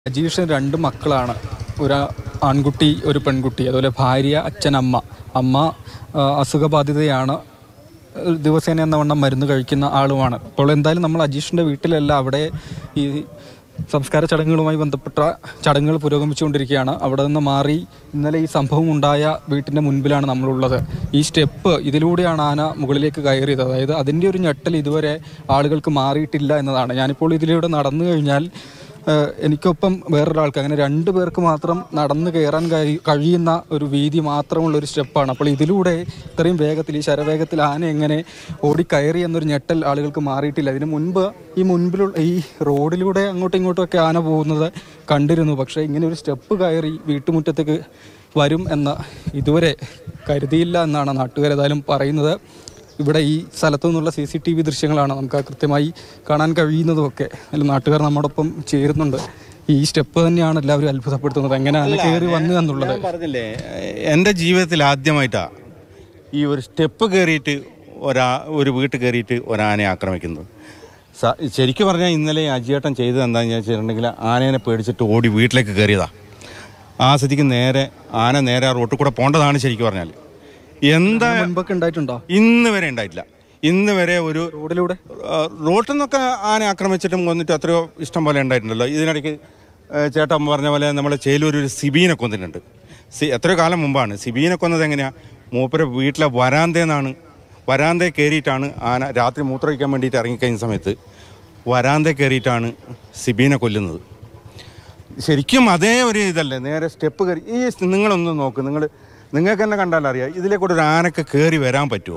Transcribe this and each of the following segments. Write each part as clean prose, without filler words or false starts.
അജീഷൻ രണ്ട് മക്കളാണ്. ഒരു ആൺകുട്ടി ഒരു പെൺകുട്ടി. അതുപോലെ ഭാര്യ, അച്ഛൻ, അമ്മ അസുഖബാധിതയാണ്. ദിവസേന എന്നവണ്ണം മരുന്ന് കഴിക്കുന്ന ആളുമാണ്. അപ്പോൾ എന്തായാലും നമ്മൾ അജീഷിൻ്റെ വീട്ടിലല്ല, അവിടെ ഈ സംസ്കാര ചടങ്ങുകളുമായി ബന്ധപ്പെട്ട ചടങ്ങുകൾ പുരോഗമിച്ചുകൊണ്ടിരിക്കുകയാണ്. അവിടെ നിന്ന് മാറി ഇന്നലെ ഈ സംഭവം ഉണ്ടായ വീട്ടിൻ്റെ മുൻപിലാണ് നമ്മളുള്ളത്. ഈ സ്റ്റെപ്പ് ഇതിലൂടെയാണ് ആന മുകളിലേക്ക് കയറിയത്. അതായത് അതിൻ്റെ ഒരു ഞെട്ടൽ ഇതുവരെ ആളുകൾക്ക് മാറിയിട്ടില്ല എന്നതാണ്. ഞാനിപ്പോൾ ഇതിലൂടെ നടന്നു കഴിഞ്ഞാൽ എനിക്കൊപ്പം വേറൊരാൾക്ക്, അങ്ങനെ 2 പേർക്ക് മാത്രം നടന്നു കയറാൻ കഴിയുന്ന ഒരു വീതി മാത്രമുള്ളൊരു സ്റ്റെപ്പാണ്. അപ്പോൾ ഇതിലൂടെ ഇത്രയും വേഗത്തിൽ, ഈ ശരവേഗത്തിൽ ആന എങ്ങനെ ഓടിക്കയറി എന്നൊരു ഞെട്ടൽ ആളുകൾക്ക് മാറിയിട്ടില്ല. ഇതിന് മുൻപ് ഈ മുൻപിലുള്ള ഈ റോഡിലൂടെ അങ്ങോട്ടും ഇങ്ങോട്ടുമൊക്കെ ആന പോകുന്നത് കണ്ടിരുന്നു. പക്ഷേ ഇങ്ങനെ ഒരു സ്റ്റെപ്പ് കയറി വീട്ടുമുറ്റത്തേക്ക് വരും എന്ന് ഇതുവരെ കരുതിയില്ല എന്നാണ് നാട്ടുകാരേതായാലും പറയുന്നത്. ഇവിടെ ഈ സ്ഥലത്തു നിന്നുള്ള CCTV ദൃശ്യങ്ങളാണ് നമുക്ക് കൃത്യമായി കാണാൻ കഴിയുന്നതുമൊക്കെ. അതിൽ നാട്ടുകാർ നമ്മോടൊപ്പം ചേരുന്നുണ്ട്. ഈ സ്റ്റെപ്പ് തന്നെയാണ് എല്ലാവരും അത്ഭുതപ്പെടുത്തുന്നത്, എങ്ങനെയാണ് കയറി വന്നു എന്നുള്ളത്. പറഞ്ഞില്ലേ, എൻ്റെ ജീവിതത്തിൽ ആദ്യമായിട്ടാണ് ഈ ഒരു സ്റ്റെപ്പ് കയറിയിട്ട് ഒരു വീട്ടിൽ കയറിയിട്ട് ഒരാനയെ ആക്രമിക്കുന്നത്. ശരിക്കും പറഞ്ഞാൽ ഇന്നലെ അജിയേട്ടൻ ചെയ്തത് എന്താണെന്ന് വെച്ചിട്ടുണ്ടെങ്കിൽ ആനേനെ പേടിച്ചിട്ട് ഓടി വീട്ടിലേക്ക് കയറിയതാണ്. ആ സ്ഥിതിക്ക് ആന നേരെ റോട്ടിൽ കൂടെ പോകേണ്ടതാണ് ശരിക്കും പറഞ്ഞാൽ. എന്താ മുൻപൊക്കെ ഉണ്ടായിട്ടുണ്ടോ? ഇന്ന് വരെ ഉണ്ടായിട്ടില്ല. ഇന്ന് വരെ ഒരു റോട്ടിൽ നിന്നൊക്കെ ആന ആക്രമിച്ചിട്ടും കൊന്നിട്ട് എത്രയോ ഇഷ്ടം പോലെ ഉണ്ടായിട്ടുണ്ടല്ലോ. ഇതിനിടയ്ക്ക് ചേട്ടൻ പറഞ്ഞ പോലെ നമ്മളെ ചേലൂർ ഒരു സിബീനെ കൊന്നിട്ടുണ്ട്. എത്രയോ കാലം മുമ്പാണ്. സിബീനെ കൊന്നത് എങ്ങനെയാണ്? മൂപ്പരെ വീട്ടിലെ വരാന്തയിൽ കയറിയിട്ടാണ് ആന രാത്രി മൂത്രമൊഴിക്കാൻ വേണ്ടിയിട്ട് ഇറങ്ങിക്കഴിഞ്ഞ സമയത്ത് വരാന്തയിൽ കയറിയിട്ടാണ് സിബീനെ കൊല്ലുന്നത്. ശരിക്കും അതേ ഒരു ഇതല്ലേ, നേരെ സ്റ്റെപ്പ് കയറി. ഈ നിങ്ങളൊന്ന് നോക്ക്, നിങ്ങൾക്ക് തന്നെ കണ്ടാലറിയാം ഇതിലെ കൂടെ ഒരു ആനക്ക് കയറി വരാൻ പറ്റുമോ?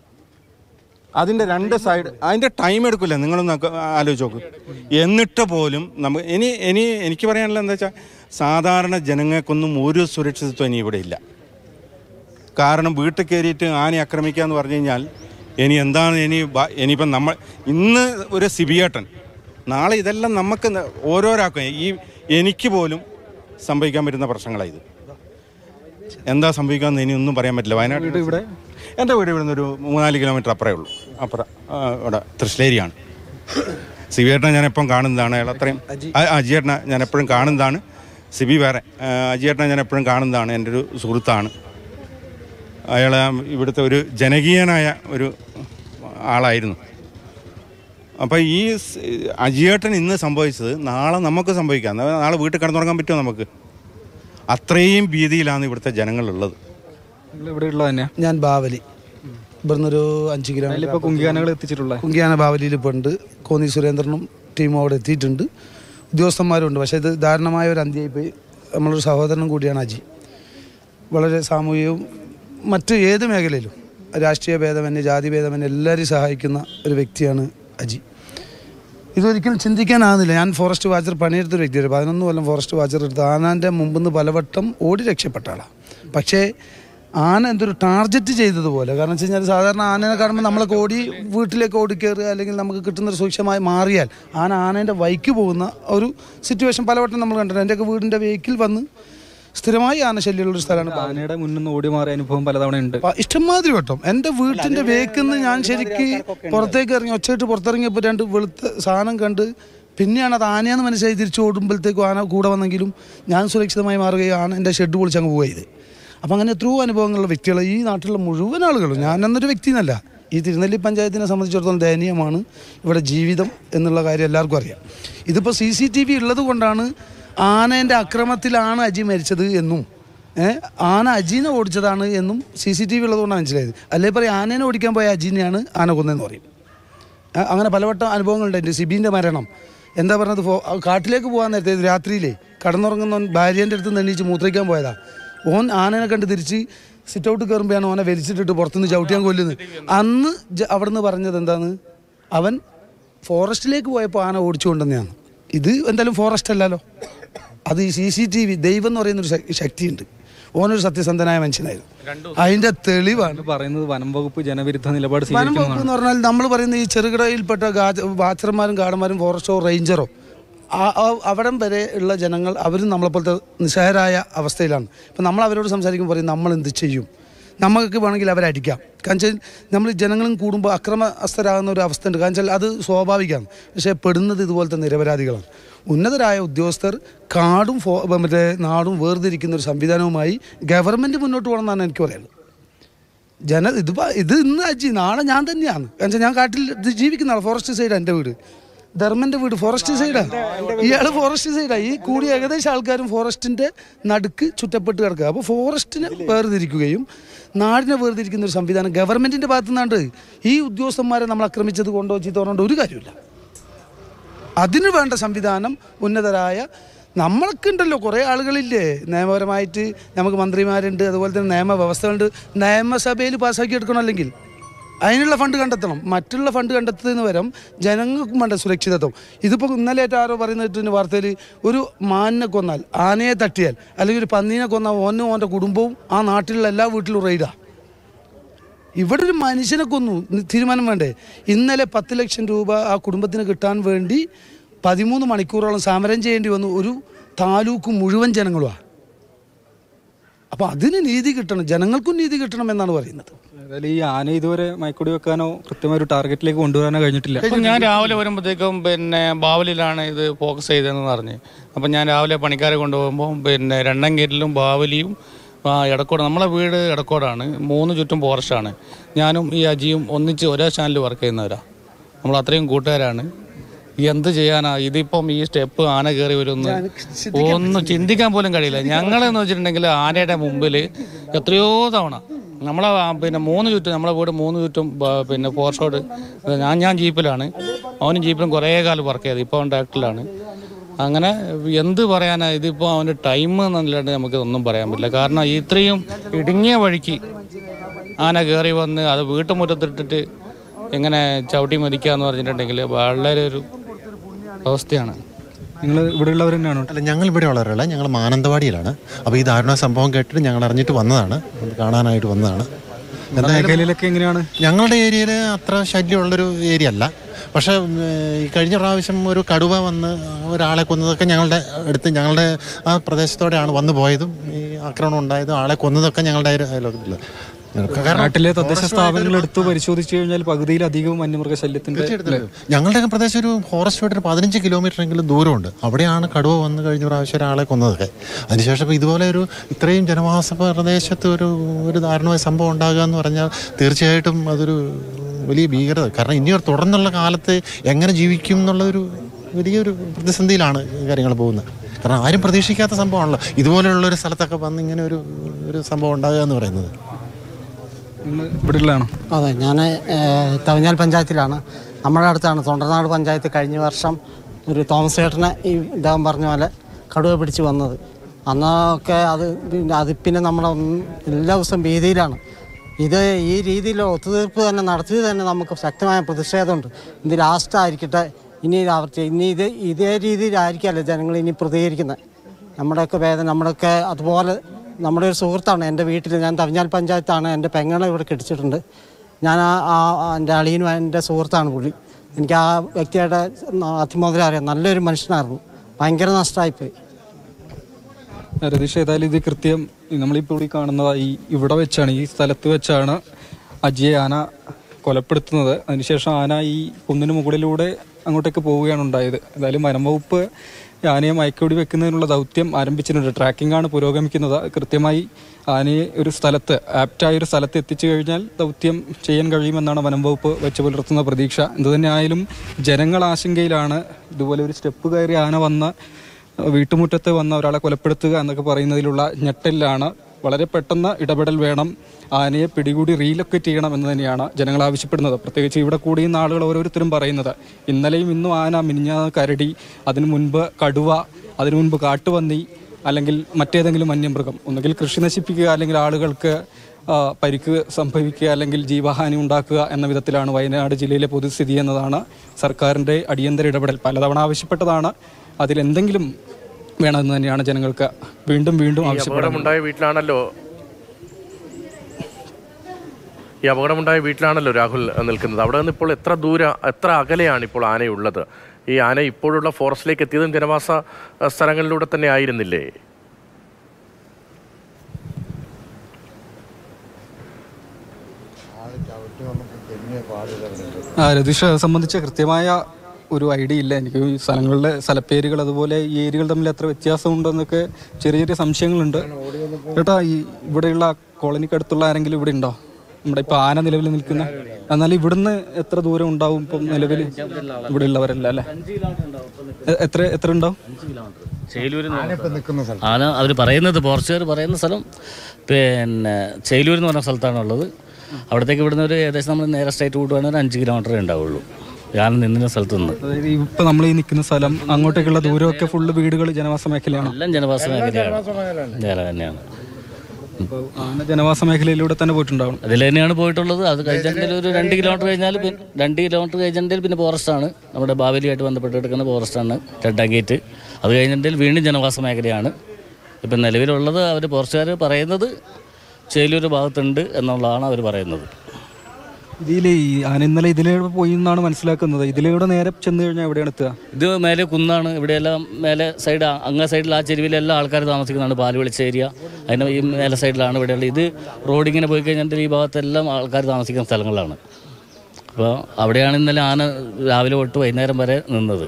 അതിൻ്റെ 2 സൈഡ് അതിൻ്റെ ടൈം എടുക്കില്ല. നിങ്ങളൊന്ന് ആലോചിച്ച് നോക്ക്. എന്നിട്ട് പോലും എനിക്ക് പറയാനുള്ളത് എന്താ വെച്ചാൽ, സാധാരണ ജനങ്ങൾക്കൊന്നും ഒരു സുരക്ഷിതത്വം ഇനി ഇവിടെ ഇല്ല. കാരണം വീട്ടിൽ കയറിയിട്ട് ആനയെ ആക്രമിക്കുക എന്ന് പറഞ്ഞു കഴിഞ്ഞാൽ ഇനിയിപ്പം ഇന്ന് ഒരു സിബിയേട്ടൻ, നാളെ ഇതെല്ലാം നമുക്ക് ഓരോരാൾക്കും എനിക്ക് പോലും സംഭവിക്കാൻ പറ്റുന്ന പ്രശ്നങ്ങളാണ് ഇത്. എന്താ സംഭവിക്കാമെന്ന് ഇനി ഒന്നും പറയാൻ പറ്റില്ല. വയനാട് എൻ്റെ വീട് ഇവിടുന്ന് ഒരു 3-4 കിലോമീറ്റർ അപ്പുറമേ ഉള്ളൂ. ഇവിടെ തൃശ്ശേരിയാണ്. സിബിയേട്ടനെ ഞാൻ എപ്പോഴും കാണുന്നതാണ്. അയാൾ അത്രയും അജിയേട്ടനെ ഞാൻ എപ്പോഴും കാണുന്നതാണ്. സിബി വേറെ. അജിയേട്ടനെ ഞാൻ എപ്പോഴും കാണുന്നതാണ്. എൻ്റെ ഒരു സുഹൃത്താണ് അയാൾ. ഇവിടുത്തെ ഒരു ജനകീയനായ ഒരു ആളായിരുന്നു. അപ്പോൾ ഈ അജിയേട്ടൻ ഇന്ന് സംഭവിച്ചത് നാളെ നമുക്ക് സംഭവിക്കാം. നാളെ വീട്ടിൽ കിടന്നുറങ്ങാൻ പറ്റുമോ നമുക്ക്? അത്രയും ഭീതിയിലാണ് ഇവിടുത്തെ ജനങ്ങളുള്ളത്. ഞാൻ ബാവലി, ഇവിടുന്നൊരു 5 കിലോമീറ്റർ കുങ്കിയാനകൾ എത്തിച്ചിട്ടുള്ള കുങ്കിയാന ബാവലിയിൽ ഇപ്പോൾ ഉണ്ട്. കോന്നി സുരേന്ദ്രനും ടീമും അവിടെ എത്തിയിട്ടുണ്ട്, ഉദ്യോഗസ്ഥന്മാരും ഉണ്ട്. പക്ഷേ ഇത് ദാരുണമായ ഒരു അന്ത്യമായി പോയി. നമ്മളൊരു സഹോദരനും കൂടിയാണ് അജി. വളരെ സാമൂഹികവും മറ്റ് ഏത് മേഖലയിലും രാഷ്ട്രീയ ഭേദമന്യേ ജാതി ഭേദമന്യേ എല്ലാവരെയും സഹായിക്കുന്ന ഒരു വ്യക്തിയാണ് അജി. ഇതൊരിക്കലും ചിന്തിക്കാനാകുന്നില്ല. ഞാൻ ഫോറസ്റ്റ് വാച്ചർ പണിയെടുത്തൊരു വ്യക്തിയാണ്. 11 കൊല്ലം ഫോറസ്റ്റ് വാച്ചർ എടുത്ത് ആനാൻ്റെ മുമ്പിൽ നിന്ന് പലവട്ടം ഓടി രക്ഷപ്പെട്ട ആളാണ്. പക്ഷേ ആന എന്തൊരു ടാർഗറ്റ് ചെയ്തതുപോലെ, കാരണം വെച്ച് കഴിഞ്ഞാൽ സാധാരണ ആനയെ കാണുമ്പോൾ നമ്മളൊക്കെ വീട്ടിലേക്ക് ഓടിക്കയറുക അല്ലെങ്കിൽ നമുക്ക് കിട്ടുന്നൊരു സൂക്ഷ്മമായി മാറിയാൽ ആനേൻ്റെ വൈക്ക് പോകുന്ന ഒരു സിറ്റുവേഷൻ പലവട്ടം നമ്മൾ കണ്ടിട്ടുണ്ട്. എൻ്റെയൊക്കെ വീടിൻ്റെ വെഹിക്കിൽ വന്ന് സ്ഥിരമായി ആനശല്യമുള്ളൊരു സ്ഥലമാണ്. ആനയുടെ മുന്നിൽ നിന്ന് ഓടി മാറിയ അനുഭവം പലതവണ ഉണ്ട്. ഇഷ്ടംമാതിരി വട്ടം എൻ്റെ വീട്ടിൻ്റെ വേക്കിന്ന് ഞാൻ ശരിക്ക് പുറത്തേക്ക് ഇറങ്ങി ഒച്ചയിട്ട് പുറത്തിറങ്ങിയപ്പോൾ 2 വെളുത്ത സാധനം കണ്ട് പിന്നെയാണ് അത് ആനയാന്ന് മനസ്സിലായി. തിരിച്ചു ഓടുമ്പോഴത്തേക്കും ആന കൂടെ വന്നെങ്കിലും ഞാൻ സുരക്ഷിതമായി മാറുകയും ആന എൻ്റെ ഷെഡ് പൊളിച്ചങ്ങ് പോയത്. അപ്പം അങ്ങനെ എത്രയോ അനുഭവങ്ങളുള്ള വ്യക്തികൾ ഈ നാട്ടിലുള്ള മുഴുവൻ ആളുകളും, ഞാൻ എന്നൊരു വ്യക്തി എന്നല്ല, ഈ തിരുനെല്ലി പഞ്ചായത്തിനെ സംബന്ധിച്ചിടത്തോളം ദയനീയമാണ് ഇവിടെ ജീവിതം എന്നുള്ള കാര്യം എല്ലാവർക്കും അറിയാം. ഇതിപ്പോൾ CCTV ഉള്ളത് കൊണ്ടാണ് ആനേൻ്റെ അക്രമത്തിലാണ് അജി മരിച്ചത് എന്നും ആന അജീനെ ഓടിച്ചതാണ് എന്നും CCTV ഉള്ളതുകൊണ്ടാണ് മനസ്സിലായത്. അല്ലേ പറയും ആനേനെ ഓടിക്കാൻ പോയ അജീനെയാണ് ആന കൊന്നതെന്ന് പറയും. അങ്ങനെ പലവട്ടം അനുഭവങ്ങളുണ്ട്. എൻ്റെ സിബീൻ്റെ മരണം എന്താ പറഞ്ഞത്, കാട്ടിലേക്ക് പോകാൻ നേരത്തെ രാത്രിയിലേ കടന്നുറങ്ങുന്ന ഭാര്യേൻ്റെ അടുത്ത് എണീച്ച് മൂത്രയ്ക്കാൻ പോയതാണ്. ഓൻ ആനനെ കണ്ട് തിരിച്ച് സിറ്റ് ഔട്ട് കയറുമ്പോഴാണ് ഓനെ വലിച്ചിട്ടിട്ട് പുറത്തുനിന്ന് ചവിട്ടിയാൻ കൊല്ലുന്നത്. അന്ന് അവിടെ നിന്ന് പറഞ്ഞത് എന്താണ്, അവൻ ഫോറസ്റ്റിലേക്ക് പോയപ്പോൾ ആന ഓടിച്ചു കൊണ്ടുവന്നെയാണ്. ഇത് എന്തായാലും ഫോറസ്റ്റ് അല്ലല്ലോ, അത് ഈ CCTV ദൈവം എന്ന് പറയുന്നൊരു ശക്തിയുണ്ട്. ഓനൊരു സത്യസന്ധനായ മനുഷ്യനായിരുന്നു. അതിൻ്റെ തെളിവാണ് പറയുന്നത്. വനം വകുപ്പ് ജനവിരുദ്ധ നിലപാട്. വനം വകുപ്പ് എന്ന് പറഞ്ഞാൽ നമ്മൾ പറയുന്ന ഈ ചെറുകിടയിൽപ്പെട്ട വാച്ചർമാരും ഗാർഡന്മാരും ഫോറസ്റ്റോ റേഞ്ചറോ അവിടം വരെ ഉള്ള ജനങ്ങൾ അവരും നമ്മളെപ്പോലത്തെ നിസ്സഹായരായ അവസ്ഥയിലാണ്. ഇപ്പം നമ്മൾ അവരോട് സംസാരിക്കുമ്പോൾ പറയും നമ്മൾ എന്ത് ചെയ്യും, നമുക്ക് വേണമെങ്കിൽ അവരെ അടിക്കാം. കാരണം വെച്ചാൽ നമ്മൾ ജനങ്ങളും കൂടുമ്പോൾ അക്രമസ്ഥരാകുന്ന ഒരു അവസ്ഥ ഉണ്ട്. കാരണം വെച്ചാൽ അത് സ്വാഭാവികമാണ്. പക്ഷേ പെടുന്നത് ഇതുപോലത്തെ നിരപരാധികളാണ്. ഉന്നതരായ ഉദ്യോഗസ്ഥർ കാടും നാടും വേർതിരിക്കുന്ന ഒരു സംവിധാനവുമായി ഗവൺമെൻറ് മുന്നോട്ട് പോകണമെന്നാണ് എനിക്ക് പറയുന്നത്. ഇത് ഇന്ന് അജി നാളെ ഞാൻ തന്നെയാണ്. കാരണം വെച്ചാൽ ഞാൻ കാട്ടിൽ ജീവിക്കുന്ന ആൾ, ഫോറസ്റ്റ് സൈഡാണ് എൻ്റെ വീട്. ധർമ്മൻ്റെ വീട് ഫോറസ്റ്റ് സൈഡാണ്, ഇയാൾ ഫോറസ്റ്റ് സൈഡാണ്. ഈ കൂടി ഏകദേശം ആൾക്കാരും ഫോറസ്റ്റിൻ്റെ നടുക്ക് ചുറ്റപ്പെട്ട് കിടക്കുക. അപ്പോൾ ഫോറസ്റ്റിനെ വേർതിരിക്കുകയും നാടിനെ വേർതിരിക്കുന്ന ഒരു സംവിധാനം ഗവൺമെൻറ്റിൻ്റെ ഭാഗത്തു നിന്നാണ്ട് ഈ ഉദ്യോഗസ്ഥന്മാരെ നമ്മൾ ആക്രമിച്ചത് കൊണ്ടോ ചീത്തോണ്ടോ ഒരു കാര്യമില്ല. അതിന് വേണ്ട സംവിധാനം ഉന്നതരായ നമ്മളൊക്കെ ഉണ്ടല്ലോ, കുറേ ആളുകളില്ലേ നിയമപരമായിട്ട്, നമുക്ക് മന്ത്രിമാരുണ്ട്, അതുപോലെ തന്നെ നിയമവ്യവസ്ഥകളുണ്ട്. നിയമസഭയിൽ പാസ്സാക്കി എടുക്കണം, അല്ലെങ്കിൽ അതിനുള്ള ഫണ്ട് കണ്ടെത്തണം. മറ്റുള്ള ഫണ്ട് കണ്ടെത്തുന്നതിന് പകരം ജനങ്ങൾക്കും വേണ്ട സുരക്ഷിതത്വം. ഇതിപ്പോൾ ഇന്നലെ ആരോ പറയുന്ന വാർത്തയിൽ ഒരു മാനിനെ കൊന്നാൽ, ആനയെ തട്ടിയാൽ, അല്ലെങ്കിൽ ഒരു പന്നീനെ കൊന്നാൽ ഓനും ഓൻ്റെ കുടുംബവും ആ നാട്ടിലുള്ള എല്ലാ വീട്ടിലും റെയ്ഡാണ്. ഇവിടെ ഒരു മനുഷ്യനെ കൊന്നു, തീരുമാനം വേണ്ടേ? ഇന്നലെ 10 ലക്ഷം രൂപ ആ കുടുംബത്തിന് കിട്ടാൻ വേണ്ടി 13 മണിക്കൂറോളം സമരം ചെയ്യേണ്ടി വന്നു ഒരു താലൂക്ക് മുഴുവൻ ജനങ്ങളുമാണ്. അപ്പോൾ അതിന് നീതി കിട്ടണം, ജനങ്ങൾക്കും നീതി കിട്ടണം എന്നാണ് പറയുന്നത്. അതായത് ഈ ആന ഇതുവരെ മയക്കുടി വെക്കാനോ കൃത്യമായ ഒരു ടാർഗറ്റിലേക്ക് കൊണ്ടുവരാനോ കഴിഞ്ഞിട്ടില്ല. ഞാൻ രാവിലെ വരുമ്പോഴത്തേക്കും ബാവലിലാണ് ഇത് ഫോക്കസ് ചെയ്തതെന്ന് പറഞ്ഞ്. അപ്പം ഞാൻ രാവിലെ പണിക്കാരെ കൊണ്ടുപോകുമ്പോൾ രണ്ടങ്കേറ്റിലും ബാവലിയും എടക്കോട്, നമ്മളെ വീട് എടക്കോടാണ്, 3 ചുറ്റും ഫോറസ്റ്റാണ്. ഞാനും ഈ അജിയും ഒന്നിച്ച് ഒരേ ചാനലിൽ വർക്ക് ചെയ്യുന്നവരാണ്. നമ്മൾ അത്രയും കൂട്ടുകാരാണ്. എന്ത് ചെയ്യാനാ, ഇതിപ്പം ഈ സ്റ്റെപ്പ് ആന കയറി വരുമെന്ന് ഒന്നും ചിന്തിക്കാൻ പോലും കഴിയില്ല. ഞങ്ങളെന്ന് വെച്ചിട്ടുണ്ടെങ്കിൽ ആനയുടെ മുമ്പിൽ എത്രയോ തവണ നമ്മളെ 3 ചുറ്റും, നമ്മളെ വീട് 3 ചുറ്റും ഫോറസ്റ്റോട്, ഞാൻ ജീപ്പിലാണ്, അവനും ജീപ്പിലും കുറേ കാലം വർക്ക് ചെയ്തത്. ഇപ്പോൾ അവൻ ട്രാക്ടറിലാണ്. അങ്ങനെ എന്ത് പറയാനാ, ഇതിപ്പോൾ അവൻ്റെ ടൈം എന്നല്ലാണ്ട് നമുക്ക് ഒന്നും പറയാൻ പറ്റില്ല. കാരണം ഇത്രയും ഇടുങ്ങിയ വഴിക്ക് ആന കയറി വന്ന് അത് വീട്ടുമുറ്റത്തിട്ടിട്ട് എങ്ങനെ ചവിട്ടി മരിക്കുക എന്ന് പറഞ്ഞിട്ടുണ്ടെങ്കിൽ വളരെ ഒരു അവസ്ഥയാണ്. നിങ്ങൾ ഇവിടെ ഉള്ളവർ തന്നെയാണോ? അല്ല, ഞങ്ങൾ ഇവിടെ ഉള്ളവരല്ല, ഞങ്ങൾ മാനന്തവാടിയിലാണ്. അപ്പോൾ ഈ ദാരുണ സംഭവം കേട്ടിട്ട് ഞങ്ങൾ അറിഞ്ഞിട്ട് വന്നതാണ്, കാണാനായിട്ട് വന്നതാണ്. മേഖലയിലൊക്കെ എങ്ങനെയാണ്? ഞങ്ങളുടെ ഏരിയയിൽ അത്ര ശല്യമുള്ളൊരു ഏരിയ അല്ല. പക്ഷേ ഈ കഴിഞ്ഞ പ്രാവശ്യം ഒരു കടുവ വന്ന് ഒരാളെ കൊന്നതൊക്കെ ഞങ്ങളുടെ അടുത്ത്, ഞങ്ങളുടെ ആ പ്രദേശത്തോടെയാണ് വന്നു പോയതും ഈ ആക്രമണം ഉണ്ടായതും ആളെ കൊന്നതൊക്കെ ഞങ്ങളുടെ അയലോകത്തില്ല. നാട്ടിലെ തദ്ദേശ സ്ഥാപനങ്ങൾ എടുത്തു പരിശോധിച്ചു കഴിഞ്ഞാൽ പകുതിയിലധികവും വന്യമൃഗശല്യത്തിന്റെ. ഞങ്ങളുടെ പ്രദേശം ഒരു ഫോറസ്റ്റ് ഒരു 15 കിലോമീറ്ററെങ്കിലും ദൂരമുണ്ട്. അവിടെയാണ് കടുവ വന്ന് കഴിഞ്ഞ പ്രാവശ്യം ഒരാളെ കൊന്നതൊക്കെ. അതിനുശേഷം ഇതുപോലെ ഇത്രയും ജനവാസ പ്രദേശത്ത് ഒരു ദാരുണമായ സംഭവം ഉണ്ടാകുക എന്ന് പറഞ്ഞാൽ തീർച്ചയായിട്ടും അതൊരു വലിയ ഭീകരത. കാരണം ഇനി തുടർന്നുള്ള കാലത്ത് എങ്ങനെ ജീവിക്കും എന്നുള്ളൊരു വലിയൊരു പ്രതിസന്ധിയിലാണ് കാര്യങ്ങൾ പോകുന്നത്. കാരണം ആരും പ്രതീക്ഷിക്കാത്ത സംഭവമാണല്ലോ ഇതുപോലെയുള്ളൊരു സ്ഥലത്തൊക്കെ വന്ന് ഇങ്ങനെ ഒരു സംഭവം ഉണ്ടാകുക എന്ന് പറയുന്നത്. ഇവിടെയുള്ളതാണോ? അതെ, ഞാൻ തവഞ്ഞാൽ പഞ്ചായത്തിലാണ്. നമ്മുടെ അടുത്താണ് തൊണ്ടർനാട് പഞ്ചായത്ത്. കഴിഞ്ഞ വർഷം ഒരു തോമസ് ചേട്ടനെ ഈ ഇദ്ദേഹം പറഞ്ഞ പോലെ കടുവ പിടിച്ച് വന്നത്. അന്നൊക്കെ അത് പിന്നെ നമ്മുടെ എല്ലാ ദിവസവും ഭീതിയിലാണ്. ഇത് ഈ രീതിയിൽ ഒത്തുതീർപ്പ് തന്നെ നടത്തിയത് തന്നെ നമുക്ക് ശക്തമായ പ്രതിഷേധമുണ്ട്. ഇത് ലാസ്റ്റ് ആയിരിക്കട്ടെ, ഇനി ഇതേ രീതിയിലായിരിക്കുമല്ലോ ജനങ്ങൾ ഇനി പ്രതികരിക്കുന്നത്. നമ്മുടെയൊക്കെ വേദന, നമ്മുടെയൊക്കെ അതുപോലെ നമ്മുടെ ഒരു സുഹൃത്താണ് എൻ്റെ വീട്ടിൽ. ഞാൻ തവഞ്ഞാൽ പഞ്ചായത്താണ്, എൻ്റെ പെങ്ങളെ ഇവിടെ കെട്ടിച്ചിട്ടുണ്ട്. ഞാൻ എൻ്റെ അളിയനും എൻ്റെ സുഹൃത്താണ് പുള്ളി. എനിക്ക് ആ വ്യക്തിയുടെ അതിമുതലേ അറിയാം. നല്ലൊരു മനുഷ്യനായിരുന്നു. ഭയങ്കര നഷ്ടമായിപ്പോയി. രതീഷ്, ഏതായാലും ഇത് കൃത്യം നമ്മളിപ്പോൾ ഈ കാണുന്നത് ഇവിടെ വെച്ചാണ്, ഈ സ്ഥലത്ത് വെച്ചാണ് അജിയെ ആന കൊലപ്പെടുത്തുന്നത്. അതിനുശേഷം ആന ഈ കുന്നിന് മുകളിലൂടെ അങ്ങോട്ടേക്ക് പോവുകയാണ് ഉണ്ടായത്. ഏതായാലും വനം വകുപ്പ് ആനയെ മയക്കുവെടി വെക്കുന്നതിനുള്ള ദൗത്യം ആരംഭിച്ചിട്ടുണ്ട്. ട്രാക്കിംഗ് ആണ് പുരോഗമിക്കുന്നത്. കൃത്യമായി ആനയെ ഒരു സ്ഥലത്ത്, ആപ്റ്റായ ഒരു സ്ഥലത്ത് എത്തിച്ചു കഴിഞ്ഞാൽ ദൗത്യം ചെയ്യാൻ കഴിയുമെന്നാണ് വനം വകുപ്പ് വെച്ച് പുലർത്തുന്ന പ്രതീക്ഷ. എന്തുതന്നെ ആയാലും ജനങ്ങൾ ആശങ്കയിലാണ്. ഇതുപോലെ ഒരു സ്റ്റെപ്പ് കയറി ആന വന്ന് വീട്ടുമുറ്റത്ത് വന്ന ഒരാളെ കൊലപ്പെടുത്തുക എന്നൊക്കെ പറയുന്നതിലുള്ള ഞെട്ടലിലാണ്. വളരെ പെട്ടെന്ന് ഇടപെടൽ വേണം. ആനയെ പിടികൂടി റീലൊക്കേറ്റ് ചെയ്യണം എന്ന് തന്നെയാണ് ജനങ്ങൾ ആവശ്യപ്പെടുന്നത്. പ്രത്യേകിച്ച് ഇവിടെ കൂടിയുന്ന ആളുകൾ ഓരോരുത്തരും പറയുന്നത് ഇന്നലെയും ഇന്നും ആന, മിനിഞ്ഞാന്ന് കരടി, അതിനു മുൻപ് കടുവ, അതിനു മുൻപ് കാട്ടുപന്നി, അല്ലെങ്കിൽ മറ്റേതെങ്കിലും വന്യമൃഗം, ഒന്നുകിൽ കൃഷി നശിപ്പിക്കുക, അല്ലെങ്കിൽ ആളുകൾക്ക് പരിക്ക് സംഭവിക്കുക, അല്ലെങ്കിൽ ജീവഹാനി ഉണ്ടാക്കുക എന്ന വിധത്തിലാണ് വയനാട് ജില്ലയിലെ പൊതുസ്ഥിതി എന്നതാണ് സർക്കാരിൻ്റെ അടിയന്തര ഇടപെടൽ. പലതവണ ആവശ്യപ്പെട്ടതാണ്. അതിലെന്തെങ്കിലും വേണമെന്ന് തന്നെയാണ് ജനങ്ങൾക്ക് വീണ്ടും ആവശ്യപ്പെടുന്നത്. ഈ അപകടമുണ്ടായ വീട്ടിലാണല്ലോ രാഹുൽ നിൽക്കുന്നത്. അവിടെ നിന്ന് ഇപ്പോൾ എത്ര അകലെയാണ് ഇപ്പോൾ ആനയുള്ളത്? ഈ ആന ഇപ്പോഴുള്ള ഫോറസ്റ്റിലേക്ക് എത്തിയതും ജനവാസ സ്ഥലങ്ങളിലൂടെ തന്നെ ആയിരുന്നില്ലേ? രതീഷ് സംബന്ധിച്ച കൃത്യമായ ഒരു ഐഡിയ ഇല്ല എനിക്ക്. ഈ സ്ഥലങ്ങളുടെ സ്ഥലപ്പേരുകൾ അതുപോലെ ഈ ഏരിയകൾ തമ്മിൽ എത്ര വ്യത്യാസമുണ്ടെന്നൊക്കെ ചെറിയ ചെറിയ സംശയങ്ങളുണ്ട്. ചേട്ടാ, ഈ ഇവിടെയുള്ള കോളനിക്കടുത്തുള്ള ആരെങ്കിലും ഇവിടെ ഉണ്ടോ? നമ്മുടെ ഇപ്പൊ ആന നിലവിൽ നിൽക്കുന്ന, എന്നാൽ ഇവിടുന്ന് എത്ര ദൂരം ഉണ്ടാവും ഇപ്പം നിലവിൽ ഇവിടെ ഉള്ളവരല്ല അല്ലേ? എത്ര ഉണ്ടാവും? ആന അവർ പറയുന്നത്, ഫോറസ്റ്റുകാർ പറയുന്ന സ്ഥലം പിന്നെ ചേലൂർ എന്ന് പറഞ്ഞ സ്ഥലത്താണുള്ളത്. അവിടത്തേക്ക് ഇവിടുന്ന് ഒരു ഏകദേശം നമ്മൾ നേരെ സ്ട്രൈറ്റ് റൂട്ട് വേണമെങ്കിൽ 5 കിലോമീറ്ററേ ഉണ്ടാവുള്ളൂ ഞാൻ നിന്ന സ്ഥലത്ത് നിന്ന്. അതായത് ഇപ്പൊ നമ്മൾ ഈ നിൽക്കുന്ന സ്ഥലം അങ്ങോട്ടേക്കുള്ള ദൂരമൊക്കെ ഫുള്ള് വീടുകൾ ജനവാസ മേഖലയാണ്. എല്ലാം ജനവാസ മേഖലയാണ് തന്നെയാണ്. ആന ജനവാസ മേഖലയിലൂടെ തന്നെ പോയിട്ടുണ്ടാവും. അതിൽ തന്നെയാണ് പോയിട്ടുള്ളത്. അത് കഴിഞ്ഞിട്ടുണ്ടെങ്കിൽ ഒരു 2 കിലോമീറ്റർ കഴിഞ്ഞാൽ 2 കിലോമീറ്റർ കഴിഞ്ഞിട്ടുണ്ടെങ്കിൽ പിന്നെ ഫോറസ്റ്റാണ്, നമ്മുടെ ബാവലിയായിട്ട് ബന്ധപ്പെട്ട് കിടക്കുന്ന ഫോറസ്റ്റാണ്, 2ാം ഗേറ്റ്. അത് കഴിഞ്ഞിട്ടുണ്ടെങ്കിൽ വീണ്ടും ജനവാസ മേഖലയാണ്. ഇപ്പം നിലവിലുള്ളത് അവർ ഫോറസ്റ്റുകാർ പറയുന്നത് ചേലൂർ ഭാഗത്തുണ്ട് എന്നുള്ളതാണ് അവർ പറയുന്നത്. ഇതിൽ ഈ ആന ഇന്നലെ ഇതിലൂടെ പോയി എന്നാണ് മനസ്സിലാക്കുന്നത്. ഇതിലൂടെ നേരെ ചെന്ന് കഴിഞ്ഞാൽ എവിടെയാണ് എത്തുക? ഇത് മേലെ കുന്നാണ്, ഇവിടെയെല്ലാം മേലെ സൈഡ് അങ്ങേ സൈഡിൽ ആ ചെരുവിലെല്ലാം ആൾക്കാർ താമസിക്കുന്നതാണ്. പാല് വെളിച്ച ഏരിയ അതിൻ്റെ ഈ മേലെ സൈഡിലാണ് ഇവിടെയുള്ള. ഇത് റോഡിങ്ങനെ പോയി കഴിഞ്ഞാൽ ഈ ഭാഗത്തെല്ലാം ആൾക്കാർ താമസിക്കുന്ന സ്ഥലങ്ങളാണ്. അപ്പോൾ അവിടെയാണ് ഇന്നലെ ആന രാവിലെ തൊട്ട് വൈകുന്നേരം വരെ നിന്നത്.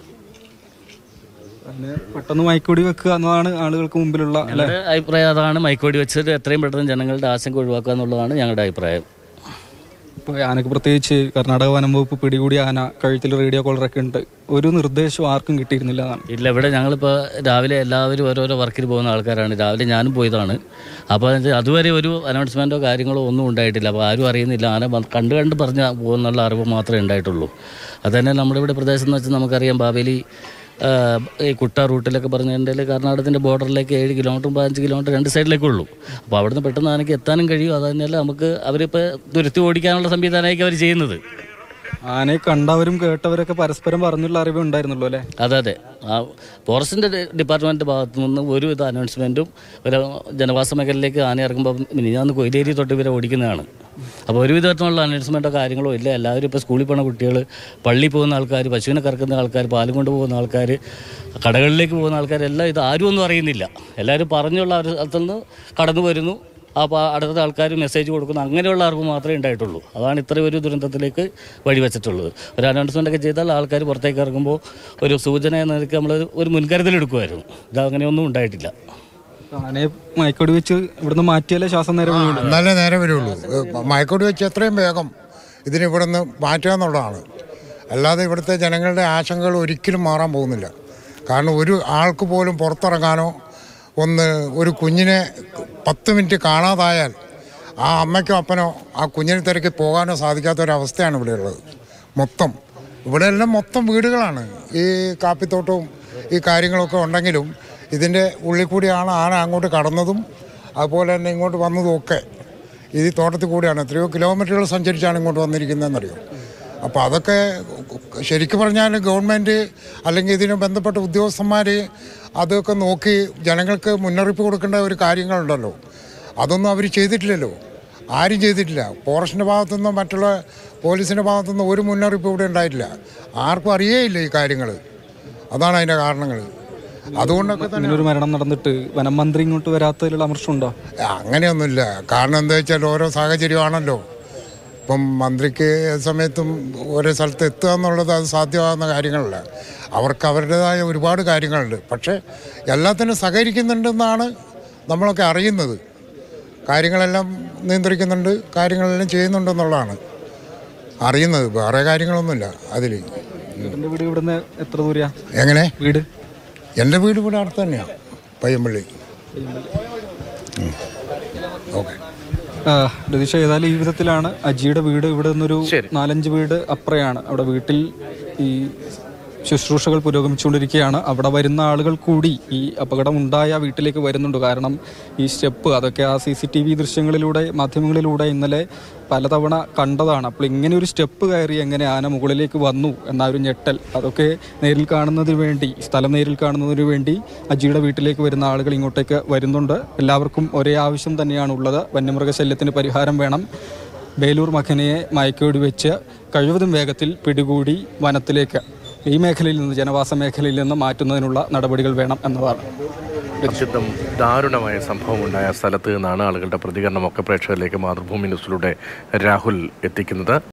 പെട്ടെന്ന് മയക്കുവെടി വെക്കുക എന്നതാണ് ആളുകൾക്ക് മുമ്പിലുള്ള അഭിപ്രായം. അതാണ് മയക്കുവെടി വെച്ചിട്ട് എത്രയും പെട്ടെന്ന് ജനങ്ങളുടെ ആശങ്ക ഒഴിവാക്കുക എന്നുള്ളതാണ് ഞങ്ങളുടെ അഭിപ്രായം. ഇപ്പോൾ ആനക്ക് പ്രത്യേകിച്ച് കർണാടക വനം വകുപ്പ് പിടികൂടിയ ആന കഴുത്തിൽ റേഡിയോ കോളറൊക്കെ ഉണ്ട്. ഒരു നിർദ്ദേശവും ആർക്കും കിട്ടിയിരുന്നില്ല എന്നാണ്. ഇല്ല, ഇവിടെ ഞങ്ങളിപ്പോൾ രാവിലെ എല്ലാവരും ഓരോരോ വർക്കിന് പോകുന്ന ആൾക്കാരാണ്. രാവിലെ ഞാനും പോയതാണ്. അപ്പോൾ അതുവരെ ഒരു അനൗൺസ്മെൻറ്റോ കാര്യങ്ങളോ ഒന്നും ഉണ്ടായിട്ടില്ല. അപ്പോൾ ആരും അറിയുന്നില്ല. ആന കണ്ട് പറഞ്ഞ പോകുന്നുള്ള അറിവ് മാത്രമേ ഉണ്ടായിട്ടുള്ളൂ. അതുതന്നെ നമ്മുടെ ഇവിടെ പ്രദേശം എന്ന് വെച്ചാൽ നമുക്കറിയാം, ബാവേലി ഈ കുട്ട റൂട്ടിലൊക്കെ പറഞ്ഞിട്ടുണ്ടെങ്കിൽ കർണാടകത്തിൻ്റെ ബോർഡറിലേക്ക് 7 കിലോമീറ്ററും 15 കിലോമീറ്റർ 2 സൈഡിലേക്കേ ഉള്ളൂ. അപ്പോൾ അവിടുന്ന് പെട്ടെന്ന് ആനയ്ക്ക് എത്താനും കഴിയും. അത് തന്നെയല്ല നമുക്ക് അവരിപ്പോൾ തുരത്തി ഓടിക്കാനുള്ള സംവിധാനമായിരിക്കും അവർ ചെയ്യുന്നത്. ആനയെ കണ്ടവരും കേട്ടവരൊക്കെ പരസ്പരം പറഞ്ഞുള്ള അറിവ് ഉണ്ടായിരുന്നുള്ളൂ അല്ലേ? അതെ. ആ ഫോറസ്റ്റിൻ്റെ ഡിപ്പാർട്ട്മെൻറ്റ് ഭാഗത്തു നിന്ന് ഒരുവിധ അനൗൺസ്മെൻറ്റും ഒരു ജനവാസ മേഖലയിലേക്ക് ആന ഇറങ്ങുമ്പോൾ ഞാൻ കൊയിലേരി തൊട്ട് ഇവരെ ഓടിക്കുന്നതാണ്. അപ്പോൾ ഒരുവിധത്തിലുള്ള അനൗൺസ്മെൻറ്റോ കാര്യങ്ങളോ ഇല്ല. എല്ലാവരും ഇപ്പോൾ സ്കൂളിൽ പോകുന്ന കുട്ടികൾ, പള്ളിയിൽ പോകുന്ന ആൾക്കാർ, പശുവിനെ കറക്കുന്ന ആൾക്കാർ, പാലും കൊണ്ട് പോകുന്ന ആൾക്കാർ, കടകളിലേക്ക് പോകുന്ന ആൾക്കാരെല്ലാം ഇത് ആരും ഒന്നും അറിയുന്നില്ല. എല്ലാവരും പറഞ്ഞുള്ള ഒരു സ്ഥലത്തുനിന്ന് കടന്നു വരുന്നു. അപ്പോൾ അടുത്ത ആൾക്കാർ മെസ്സേജ് കൊടുക്കുന്നു. അങ്ങനെയുള്ള അറിവ് മാത്രമേ ഉണ്ടായിട്ടുള്ളൂ. അതാണ് ഇത്രയും ഒരു ദുരന്തത്തിലേക്ക് വഴിവെച്ചിട്ടുള്ളത്. ഒരു അനൗൺസ്മെൻ്റൊക്കെ ചെയ്താൽ ആൾക്കാർ പുറത്തേക്ക് ഇറങ്ങുമ്പോൾ ഒരു സൂചന എന്ന നിലയ്ക്ക് നമ്മൾ ഒരു മുൻകരുതലെടുക്കുമായിരുന്നു. ഇതങ്ങനെയൊന്നും ഉണ്ടായിട്ടില്ല. ആനയെ മയക്കോടി വെച്ച് ഇവിടുന്ന് മാറ്റിയാലേ ശ്വാസം നേരെ വരുള്ളൂ. നല്ല നേരെ വരുള്ളൂ. മയക്കോടി വെച്ച് എത്രയും വേഗം ഇതിന് ഇവിടുന്ന് മാറ്റുക എന്നുള്ളതാണ്. അല്ലാതെ ഇവിടുത്തെ ജനങ്ങളുടെ ആശങ്കകൾ ഒരിക്കലും മാറാൻ പോകുന്നില്ല. കാരണം ഒരു ആൾക്ക് പോലും പുറത്തിറങ്ങാനോ ഒരു കുഞ്ഞിനെ 10 മിനിറ്റ് കാണാതായാൽ ആ അമ്മയ്ക്കോ അപ്പനോ ആ കുഞ്ഞിനെ തിരക്കി പോകാനോ സാധിക്കാത്തൊരവസ്ഥയാണ് ഇവിടെയുള്ളത്. ഇവിടെയെല്ലാം മൊത്തം വീടുകളാണ്. ഈ കാപ്പിത്തോട്ടവും ഈ കാര്യങ്ങളൊക്കെ ഉണ്ടെങ്കിലും ഇതിൻ്റെ ഉള്ളിൽ കൂടിയാണ് ആന അങ്ങോട്ട് കടന്നതും അതുപോലെ തന്നെ ഇങ്ങോട്ട് വന്നതും ഒക്കെ. ഈ തോട്ടത്തിൽ കൂടിയാണ് എത്രയോ കിലോമീറ്ററുകൾ സഞ്ചരിച്ചാണ് ഇങ്ങോട്ട് വന്നിരിക്കുന്നതെന്നറിയോ. അപ്പോൾ അതൊക്കെ ശരിക്കും പറഞ്ഞാൽ ഗവൺമെൻറ് അല്ലെങ്കിൽ ഇതിന് ബന്ധപ്പെട്ട ഉദ്യോഗസ്ഥന്മാർ അതൊക്കെ നോക്കി ജനങ്ങൾക്ക് മുന്നറിയിപ്പ് കൊടുക്കേണ്ട ഒരു കാര്യങ്ങളുണ്ടല്ലോ. അതൊന്നും അവർ ചെയ്തിട്ടില്ലല്ലോ. ആരും ചെയ്തിട്ടില്ല. ഫോറസ്റ്റിൻ്റെ ഭാഗത്തുനിന്നോ മറ്റുള്ള പോലീസിൻ്റെ ഭാഗത്തുനിന്നോ ഒരു മുന്നറിയിപ്പ് ഇവിടെ ഉണ്ടായിട്ടില്ല. ആർക്കും അറിയേയില്ല ഈ കാര്യങ്ങൾ. അതാണ് അതിൻ്റെ കാരണങ്ങൾ. അതുകൊണ്ടൊക്കെ തന്നെ ഒരു മരണം നടന്നിട്ട് വനം മന്ത്രി ഇങ്ങോട്ട് വരാത്തതിലുള്ള അമർഷമുണ്ടോ? അങ്ങനെയൊന്നുമില്ല. കാരണം എന്താ വെച്ചാൽ ഓരോ സാഹചര്യമാണല്ലോ. ഇപ്പം മന്ത്രിക്ക് സമയത്തും ഓരോ സ്ഥലത്ത് എത്തുക എന്നുള്ളത് അത് സാധ്യമാകുന്ന കാര്യങ്ങളല്ല. അവർക്ക് അവരുടേതായ ഒരുപാട് കാര്യങ്ങളുണ്ട്. പക്ഷേ എല്ലാത്തിനും സഹകരിക്കുന്നുണ്ടെന്നാണ് നമ്മളൊക്കെ അറിയുന്നത്. കാര്യങ്ങളെല്ലാം നിയന്ത്രിക്കുന്നുണ്ട്, കാര്യങ്ങളെല്ലാം ചെയ്യുന്നുണ്ടെന്നുള്ളതാണ് അറിയുന്നത്. വേറെ കാര്യങ്ങളൊന്നുമില്ല അതിൽ. വീട് ഇവിടുന്ന് എത്ര ദൂരെയാ? എങ്ങനെ വീട്? എൻ്റെ വീട് ഇവിടെ അടുത്ത് തന്നെയാണ്, പയ്യമ്പള്ളി. ഓക്കെ. രതീഷ, ഏതായാലും ഈ വിധത്തിലാണ് അജിയുടെ വീട്. ഇവിടെ നിന്നൊരു 4-5 വീട് അപ്പുറയാണ്. അവിടെ വീട്ടിൽ ഈ ശുശ്രൂഷകൾ പുരോഗമിച്ചുകൊണ്ടിരിക്കുകയാണ്. അവിടെ വരുന്ന ആളുകൾ കൂടി ഈ അപകടം ഉണ്ടായ വീട്ടിലേക്ക് വരുന്നുണ്ട്. കാരണം ഈ സ്റ്റെപ്പ് അതൊക്കെ ആ CCTV ദൃശ്യങ്ങളിലൂടെ മാധ്യമങ്ങളിലൂടെ ഇന്നലെ പലതവണ കണ്ടതാണ്. അപ്പോൾ ഇങ്ങനെ ഒരു സ്റ്റെപ്പ് കയറി എങ്ങനെ ആന മുകളിലേക്ക് വന്നു എന്ന ഒരു ഞെട്ടൽ അതൊക്കെ നേരിൽ കാണുന്നതിന് വേണ്ടി, സ്ഥലം നേരിൽ കാണുന്നതിന് വേണ്ടി അജിയുടെ വീട്ടിലേക്ക് വരുന്ന ആളുകൾ ഇങ്ങോട്ടേക്ക് വരുന്നുണ്ട്. എല്ലാവർക്കും ഒരേ ആവശ്യം തന്നെയാണ് ഉള്ളത്. വന്യമൃഗശല്യത്തിന് പരിഹാരം വേണം. ബേലൂർ മഖനയെ മയക്കുവെടി വെച്ച് കഴിവതും വേഗത്തിൽ പിടികൂടി വനത്തിലേക്ക്, ഈ മേഖലയിൽ നിന്ന്, ജനവാസ മേഖലയിൽ നിന്ന് മാറ്റുന്നതിനുള്ള നടപടികൾ വേണം എന്നതാണ്. അത്യന്തം ദാരുണമായ സംഭവം ഉണ്ടായ സ്ഥലത്ത് നിന്നാണ് ആളുകളുടെ പ്രതികരണമൊക്കെ പ്രേക്ഷകരിലേക്ക് മാതൃഭൂമി ന്യൂസിലൂടെ രാഹുൽ എത്തിക്കുന്നത്.